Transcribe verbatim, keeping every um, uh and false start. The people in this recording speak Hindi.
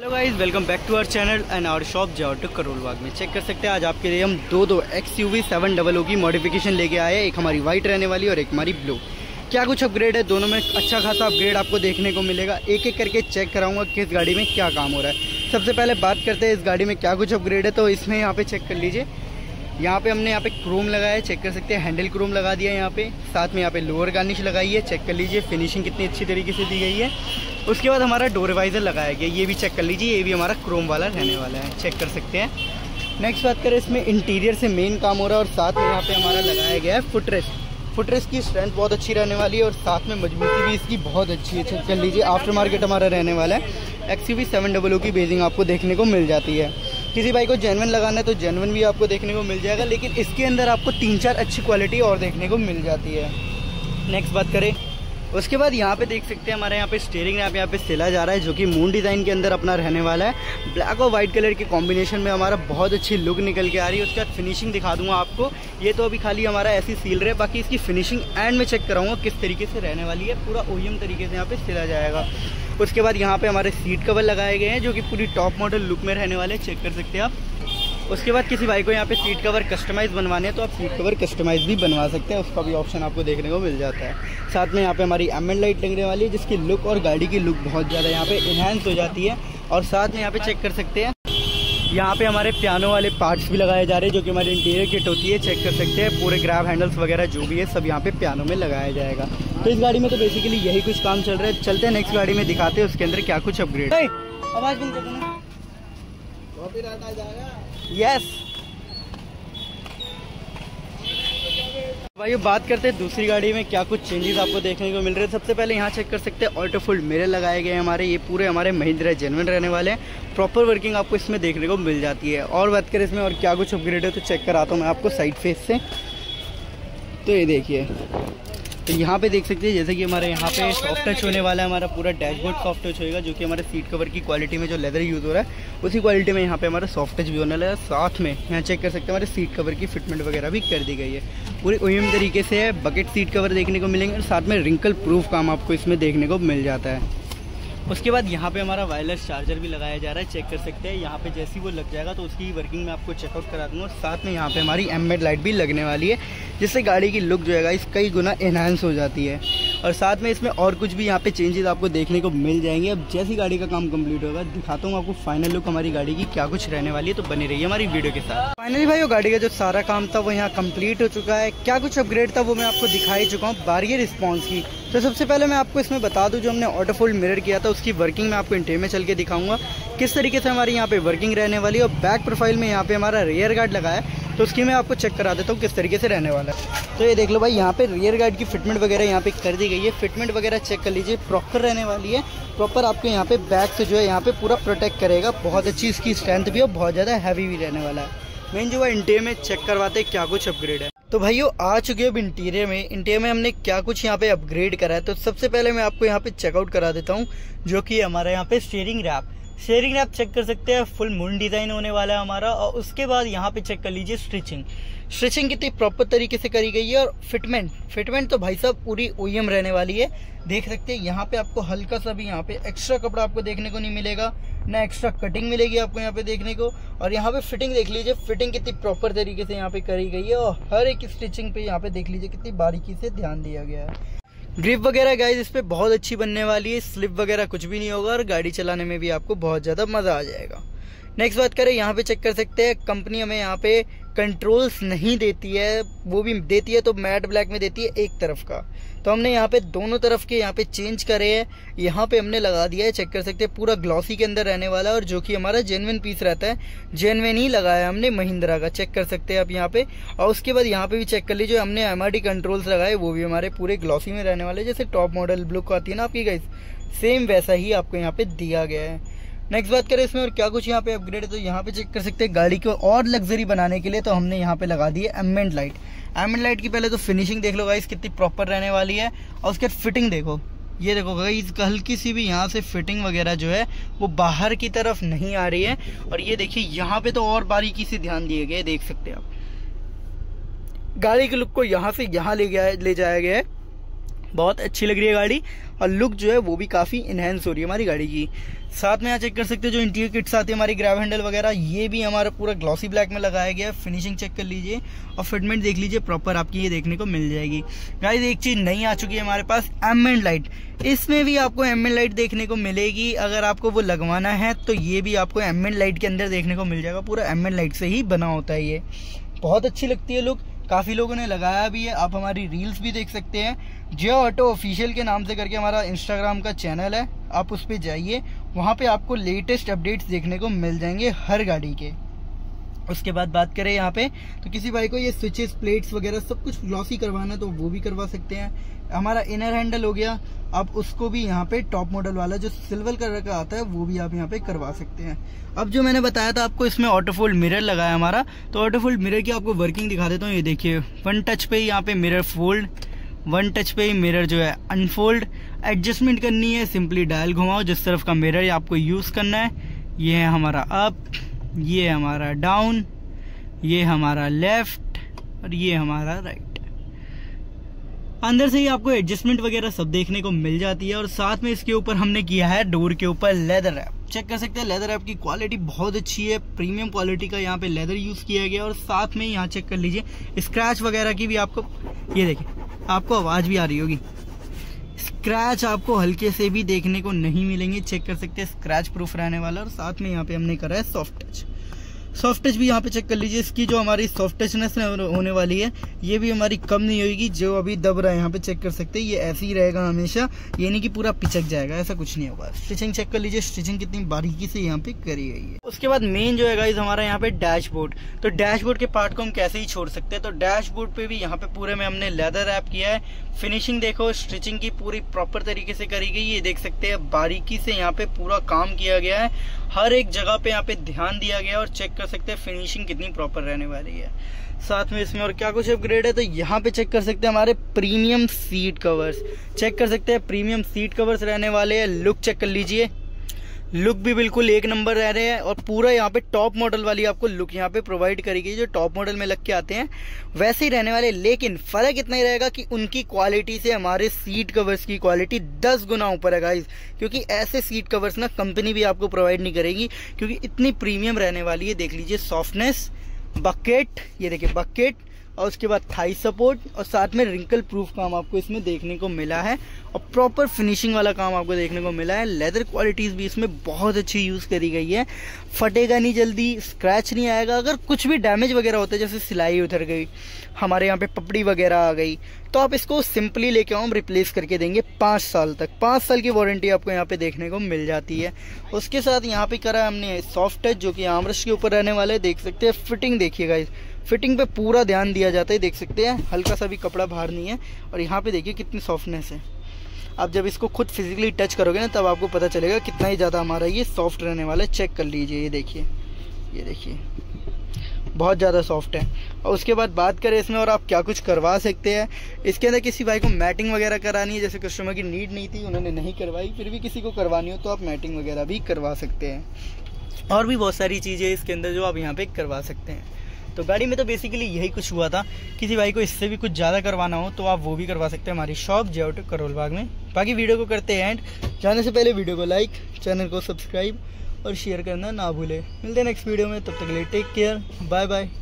Hello guys, welcome back to our channel and our shop जाओ टू करोल बाग में। चेक कर सकते हैं आज आपके लिए हम दो दो X U V seven double O की मॉडिफिकेशन लेके आए हैं। एक हमारी वाइट रहने वाली और एक हमारी ब्लू। क्या कुछ अपग्रेड है, दोनों में अच्छा खासा अपग्रेड आपको देखने को मिलेगा। एक एक करके चेक कराऊंगा किस गाड़ी में क्या काम हो रहा है। सबसे पहले बात करते हैं इस गाड़ी में क्या कुछ अपग्रेड है। तो इसमें यहाँ पे चेक कर लीजिए, यहाँ पे हमने यहाँ पे क्रोम लगाया है, चेक कर सकते हैं। हैंडल क्रोम लगा दिया है यहाँ पे, साथ में यहाँ पे लोअर गार्निश लगाई है। चेक कर लीजिए फिनिशिंग कितनी अच्छी तरीके से दी गई है। उसके बाद हमारा डोर वाइजर लगाया गया, ये भी चेक कर लीजिए, ये भी हमारा क्रोम वाला रहने वाला है, चेक कर सकते हैं। नेक्स्ट बात करें, इसमें इंटीरियर से मेन काम हो रहा है और साथ में यहाँ पे हमारा लगाया गया है फुटरेस्ट। फुटरेस्ट की स्ट्रेंथ बहुत अच्छी रहने वाली है और साथ में मजबूती भी इसकी बहुत अच्छी है। चेक कर लीजिए, आफ्टर मार्केट हमारा रहने वाला है। X U V seven double O की बेजिंग आपको देखने को मिल जाती है। किसी भाई को जेन्युइन लगाना है तो जेन्युइन भी आपको देखने को मिल जाएगा, लेकिन इसके अंदर आपको तीन चार अच्छी क्वालिटी और देखने को मिल जाती है। नेक्स्ट बात करें, उसके बाद यहाँ पे देख सकते हैं हमारे यहाँ पे स्टीयरिंग रैप यहाँ पे सिला जा रहा है, जो कि मून डिज़ाइन के अंदर अपना रहने वाला है। ब्लैक और वाइट कलर के कॉम्बिनेशन में हमारा बहुत अच्छी लुक निकल के आ रही है। उसके बाद फिनिशिंग दिखा दूंगा आपको। ये तो अभी खाली हमारा ऐसी सील रहा है, बाकी इसकी फिनिशिंग एंड में चेक कराऊंगा किस तरीके से रहने वाली है। पूरा ओईएम तरीके से यहाँ पे सिला जाएगा। उसके बाद यहाँ पे हमारे सीट कवर लगाए गए हैं, जो कि पूरी टॉप मॉडल लुक में रहने वाले, चेक कर सकते हैं आप। उसके बाद किसी भाई को यहाँ पे सीट कवर कस्टमाइज़ बनवाने हैं तो आप सीट कवर कस्टमाइज़ भी बनवा सकते हैं, उसका भी ऑप्शन आपको देखने को मिल जाता है। साथ में यहाँ पे हमारी एम्बेंट लाइट लगने वाली है, जिसकी लुक और गाड़ी की लुक बहुत ज़्यादा यहाँ पे इन्हांस हो जाती है। और साथ में यहाँ पे चेक कर सकते हैं, यहाँ पे हमारे पियानो वाले पार्ट्स भी लगाए जा रहे हैं, जो कि हमारी इंटीरियर किट होती है। चेक कर सकते हैं, पूरे ग्रैब हैंडल्स वगैरह जो भी है सब यहाँ पे पियानो में लगाया जाएगा। तो इस गाड़ी में तो बेसिकली यही कुछ काम चल रहा है। चलते हैं नेक्स्ट गाड़ी में, दिखाते हैं उसके अंदर क्या कुछ अपग्रेड है। आवाज़ बंद कर देना, यस भाई। बात करते हैं दूसरी गाड़ी में क्या कुछ चेंजेस आपको देखने को मिल रहे हैं। सबसे पहले यहाँ चेक कर सकते हैं ऑटो फुल मिरर लगाए गए हैं हमारे। ये पूरे हमारे महिंद्रा जेन्युइन रहने वाले हैं। प्रॉपर वर्किंग आपको इसमें देखने को मिल जाती है। और बात करें इसमें और क्या कुछ अपग्रेड है तो चेक कराता हूँ मैं आपको साइड फेस से। तो ये देखिए, तो यहाँ पे देख सकते हैं जैसे कि हमारे यहाँ पे सॉफ्ट टच होने वाला है। हमारा पूरा डैशबोर्ड सॉफ्ट टच होएगा, जो कि हमारे सीट कवर की क्वालिटी में जो लेदर यूज़ हो रहा है उसी क्वालिटी में यहाँ पे हमारा सॉफ्ट टच भी होने वाला है। साथ में यहाँ चेक कर सकते हैं हमारे सीट कवर की फिटमेंट वगैरह भी कर दी गई है। पूरी ओईएम तरीके से है। बकेट सीट कवर देखने को मिलेंगे और साथ में रिंकल प्रूफ काम आपको इसमें देखने को मिल जाता है। उसके बाद यहाँ पे हमारा वायरलेस चार्जर भी लगाया जा रहा है, चेक कर सकते हैं। यहाँ पे जैसे ही वो लग जाएगा तो उसकी वर्किंग में आपको चेकआउट करा दूँगा। साथ में यहाँ पे हमारी एम्बेंट लाइट भी लगने वाली है, जिससे गाड़ी की लुक जो है इस कई गुना एनहांस हो जाती है। और साथ में इसमें और कुछ भी यहाँ पे चेंजेस आपको देखने को मिल जाएंगे। अब जैसी गाड़ी का काम कंप्लीट होगा दिखाता हूँ आपको फाइनल लुक हमारी गाड़ी की क्या कुछ रहने वाली है। तो बनी रही है हमारी वीडियो के साथ। फाइनली भाई वो गाड़ी का जो सारा काम था वो यहाँ कंप्लीट हो चुका है। क्या कुछ अपग्रेड था वो मैं आपको दिखा ही चुका हूँ। बारी रिस्पॉन्स की तो सबसे पहले मैं आपको इसमें बता दूं, जो हमने ऑटो फोल्ड मिरर किया था उसकी वर्किंग मैं आपको इंटीरियर में चल के दिखाऊंगा किस तरीके से हमारी यहाँ पे वर्किंग रहने वाली है। और बैक प्रोफाइल में यहाँ पे हमारा रियर गार्ड लगा है, तो उसकी मैं आपको चेक करा देता हूँ किस तरीके से रहने वाला है। तो ये देख लो भाई, यहाँ पे रियर गार्ड की फिटमेंट वगैरह यहाँ पे कर दी गई है। फिटमेंट वगैरह चेक कर लीजिए, प्रॉपर रहने वाली है। प्रॉपर आपको यहाँ पे बैक से जो है यहाँ पे पूरा प्रोटेक्ट करेगा। बहुत अच्छी इसकी स्ट्रेंथ भी और बहुत ज़्यादा हैवी भी रहने वाला है। मेन जो है इंटीरियर में चेक करवाते हैं क्या कुछ अपग्रेड है। तो भाइयों आ चुके अब इंटीरियर में। इंटीरियर में हमने क्या कुछ यहाँ पे अपग्रेड करा है। तो सबसे पहले मैं आपको यहाँ पे चेकआउट करा देता हूँ, जो कि हमारे यहाँ पे steering wrap steering wrap check कर सकते हैं। फुल मून डिज़ाइन होने वाला है हमारा। और उसके बाद यहाँ पे चेक कर लीजिए स्टिचिंग स्टिचिंग कितनी प्रॉपर तरीके से करी गई है। और फिटमेंट फिटमेंट तो भाई साहब पूरी ओईएम रहने वाली है। देख सकते हैं यहाँ पे आपको हल्का सा भी यहाँ पे एक्स्ट्रा कपड़ा आपको देखने को नहीं मिलेगा, ना एक्स्ट्रा कटिंग मिलेगी आपको यहाँ पे देखने को। और यहाँ पे फिटिंग देख लीजिए, फिटिंग कितनी प्रॉपर तरीके से यहाँ पे करी गई है। और हर एक स्टिचिंग पे यहाँ पे देख लीजिए कितनी बारीकी से ध्यान दिया गया है। ग्रिप वगैरह गाइस इस पे बहुत अच्छी बनने वाली है। स्लिप वगैरह कुछ भी नहीं होगा और गाड़ी चलाने में भी आपको बहुत ज़्यादा मज़ा आ जाएगा। नेक्स्ट बात करें, यहाँ पे चेक कर सकते हैं कंपनी हमें यहाँ पे कंट्रोल्स नहीं देती है, वो भी देती है तो मैट ब्लैक में देती है एक तरफ का। तो हमने यहाँ पे दोनों तरफ के यहाँ पे चेंज करे हैं। यहाँ पे हमने लगा दिया है, चेक कर सकते हैं पूरा ग्लॉसी के अंदर रहने वाला है। और जो कि हमारा जेन्युइन पीस रहता है, जेन्युइन ही लगाया हमने महिंद्रा का, चेक कर सकते हैं आप यहाँ पे। और उसके बाद यहाँ पे भी चेक कर लीजिए, हमने एमआरडी कंट्रोल्स लगाए, वो भी हमारे पूरे ग्लॉसी में रहने वाले, जैसे टॉप मॉडल ब्लू को आती है ना आपकी गाइस, सेम वैसा ही आपको यहाँ पे दिया गया है। नेक्स्ट बात करें इसमें और क्या कुछ यहाँ पे अपग्रेड है। तो यहाँ पे चेक कर सकते हैं गाड़ी को और लग्जरी बनाने के लिए तो हमने यहाँ पे लगा दी है एम्बेंट लाइट। एम्बेंट लाइट की पहले तो फिनिशिंग देख लो गाइस कितनी प्रॉपर रहने वाली है। और उसके बाद फिटिंग देखो, ये देखो गाइस हल्की सी भी यहाँ से फिटिंग वगैरह जो है वो बाहर की तरफ नहीं आ रही है। और ये देखिए यहाँ पे तो और बारीकी से ध्यान दिए गए, देख सकते हैं आप। गाड़ी के लुक को यहाँ से यहाँ ले गया ले जाया गया है। बहुत अच्छी लग रही है गाड़ी और लुक जो है वो भी काफ़ी इनहेंस हो रही है हमारी गाड़ी की। साथ में यहाँ चेक कर सकते हैं जो इंटीरियर किट्स आती है हमारी ग्रैब हैंडल वगैरह, ये भी हमारा पूरा ग्लॉसी ब्लैक में लगाया गया है। फिनिशिंग चेक कर लीजिए और फिटमेंट देख लीजिए, प्रॉपर आपकी ये देखने को मिल जाएगी। गाइस एक चीज़ नई आ चुकी है हमारे पास, एम्बिएंट लाइट। इसमें भी आपको एम्बिएंट लाइट देखने को मिलेगी। अगर आपको वो लगवाना है तो ये भी आपको एम्बिएंट लाइट के अंदर देखने को मिल जाएगा। पूरा एम्बिएंट लाइट से ही बना होता है ये, बहुत अच्छी लगती है लुक। काफ़ी लोगों ने लगाया भी है, आप हमारी रील्स भी देख सकते हैं। जियो ऑटो ऑफिशियल के नाम से करके हमारा इंस्टाग्राम का चैनल है, आप उस पर जाइए, वहाँ पे आपको लेटेस्ट अपडेट्स देखने को मिल जाएंगे हर गाड़ी के। उसके बाद बात करें यहाँ पे तो किसी भाई को ये स्विचेस प्लेट्स वगैरह सब कुछ ग्लॉसी करवाना है तो वो भी करवा सकते हैं। हमारा इनर हैंडल हो गया, आप उसको भी यहाँ पे टॉप मॉडल वाला जो सिल्वर कलर का आता है वो भी आप यहाँ पे करवा सकते हैं। अब जो मैंने बताया था आपको, इसमें ऑटो फोल्ड मिरर लगाया हमारा, तो ऑटो फोल्ड मिरर की आपको वर्किंग दिखा देता हूँ। ये देखिए, वन टच पे ही यहाँ पे मिरर फोल्ड, वन टच पे ही मिरर जो है अनफोल्ड। एडजस्टमेंट करनी है, सिंपली डायल घुमाओ, जिस तरफ का मिरर आपको यूज़ करना है। ये है हमारा अप, ये हमारा डाउन, ये हमारा लेफ्ट और ये हमारा राइट। अंदर से ही आपको एडजस्टमेंट वगैरह सब देखने को मिल जाती है। और साथ में इसके ऊपर हमने किया है डोर के ऊपर लेदर रैप। चेक कर सकते हैं, लेदर रैप की क्वालिटी बहुत अच्छी है, प्रीमियम क्वालिटी का यहाँ पे लेदर यूज़ किया गया। और साथ में यहाँ चेक कर लीजिए स्क्रैच वगैरह की भी आपको, ये देखिए आपको आवाज़ भी आ रही होगी, स्क्रैच आपको हल्के से भी देखने को नहीं मिलेंगे। चेक कर सकते हैं, स्क्रैच प्रूफ रहने वाला। और साथ में यहाँ पे हमने करा है सॉफ्ट टच। सॉफ्ट टच भी यहाँ पे चेक कर लीजिए, इसकी जो हमारी सॉफ्ट टचनेस होने वाली है ये भी हमारी कम नहीं होगी। जो अभी दब रहा है यहाँ पे चेक कर सकते हैं, ये ऐसे ही रहेगा हमेशा, ये नहीं कि पूरा पिचक जाएगा, ऐसा कुछ नहीं होगा। स्टिचिंग चेक कर लीजिए, स्टिचिंग कितनी बारीकी से यहाँ पे करी गई है। उसके बाद मेन जो है गाइस हमारा यहाँ पे डैशबोर्ड। तो डैशबोर्ड के पार्ट को हम कैसे ही छोड़ सकते हैं, तो डैशबोर्ड पे भी यहाँ पे पूरे में हमने लेदर रैप किया है। फिनिशिंग देखो, स्टिचिंग की पूरी प्रॉपर तरीके से करी गई, ये देख सकते हैं बारीकी से यहाँ पे पूरा काम किया गया है। हर एक जगह पे यहाँ पे ध्यान दिया गया है और चेक कर सकते हैं फिनिशिंग कितनी प्रॉपर रहने वाली है। साथ में इसमें और क्या कुछ अपग्रेड है, तो यहाँ पे चेक कर सकते हैं हमारे प्रीमियम सीट कवर्स। चेक कर सकते हैं प्रीमियम सीट कवर्स रहने वाले हैं। लुक चेक कर लीजिए, लुक भी बिल्कुल एक नंबर रह रहे हैं। और पूरा यहाँ पे टॉप मॉडल वाली आपको लुक यहाँ पे प्रोवाइड करी गई, जो टॉप मॉडल में लग के आते हैं वैसे ही रहने वाले। लेकिन फ़र्क इतना ही रहेगा कि उनकी क्वालिटी से हमारे सीट कवर्स की क्वालिटी दस गुना ऊपर है गाइस, क्योंकि ऐसे सीट कवर्स ना कंपनी भी आपको प्रोवाइड नहीं करेगी, क्योंकि इतनी प्रीमियम रहने वाली है। देख लीजिए सॉफ्टनेस, बकेट, ये देखिए बकेट, और उसके बाद थाई सपोर्ट, और साथ में रिंकल प्रूफ काम आपको इसमें देखने को मिला है और प्रॉपर फिनिशिंग वाला काम आपको देखने को मिला है। लेदर क्वालिटीज़ भी इसमें बहुत अच्छी यूज़ करी गई है, फटेगा नहीं जल्दी, स्क्रैच नहीं आएगा। अगर कुछ भी डैमेज वगैरह होता है, जैसे सिलाई उतर गई, हमारे यहाँ पे पपड़ी वगैरह आ गई, तो आप इसको सिंपली लेके आओ, हम रिप्लेस करके देंगे पाँच साल तक। पाँच साल की वारंटी आपको यहाँ पे देखने को मिल जाती है। उसके साथ यहाँ पे करा हमने सॉफ्ट टच, जो कि आर्मरेस्ट के ऊपर रहने वाले, देख सकते हैं। फिटिंग देखिएगा, इस फिटिंग पे पूरा ध्यान दिया जाता है, देख सकते हैं हल्का सा भी कपड़ा बाहर नहीं है। और यहाँ पे देखिए कितनी सॉफ्टनेस है, आप जब इसको खुद फिजिकली टच करोगे ना तब आपको पता चलेगा कितना ही ज़्यादा हमारा ये सॉफ्ट रहने वाला है। चेक कर लीजिए, ये देखिए, ये देखिए बहुत ज़्यादा सॉफ्ट है। और उसके बाद बात करें इसमें और आप क्या कुछ करवा सकते हैं, इसके अंदर किसी भाई को मैटिंग वगैरह करानी है, जैसे कस्टमर की नीड नहीं थी, उन्होंने नहीं करवाई, फिर भी किसी को करवानी हो तो आप मैटिंग वगैरह भी करवा सकते हैं। और भी बहुत सारी चीज़ें इसके अंदर जो आप यहाँ पे करवा सकते हैं। तो गाड़ी में तो बेसिकली यही कुछ हुआ था। किसी भाई को इससे भी कुछ ज़्यादा करवाना हो तो आप वो भी करवा सकते हैं हमारी शॉप जियो ऑटो करोल बाग में। बाकी वीडियो को करते हैं एंड, जाने से पहले वीडियो को लाइक, चैनल को सब्सक्राइब और शेयर करना ना भूले। मिलते हैं नेक्स्ट वीडियो में, तब तक के लिए टेक केयर, बाय बाय।